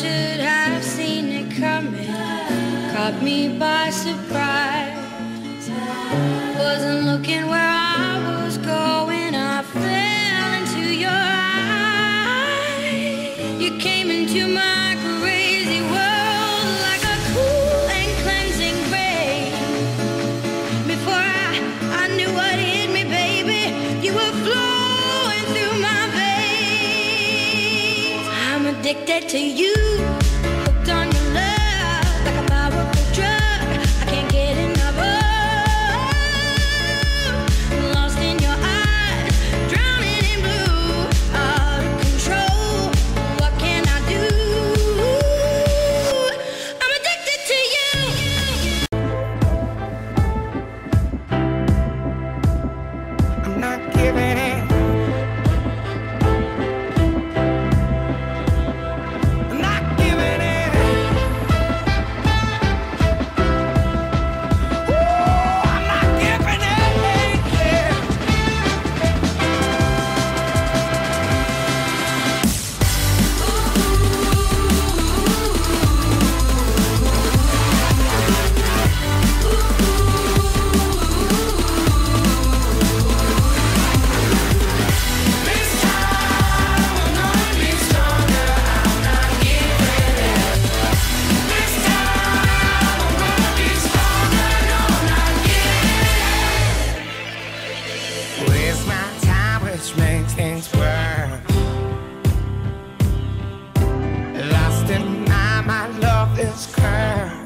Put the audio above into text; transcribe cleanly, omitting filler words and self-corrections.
should have seen it coming, caught me by surprise. Wasn't looking where I was going, I fell into your eyes. You came into my crazy world like a cool and cleansing rain. Before I knew what hit me, baby, you were flowing through my veins. I'm addicted to you, hooked on your love like a powerful drug. I can't get enough of. Lost in your eyes, drowning in blue, out of control. What can I do? I'm addicted to you. I'm not giving in. I'm not giving in. Ooh, I'm not giving in. Yeah. This time I'm gonna be stronger. I'm not giving in. This time I'm gonna be stronger. No, I'm not giving in. Waste my time, which makes things worse. Lost in my love is cursed.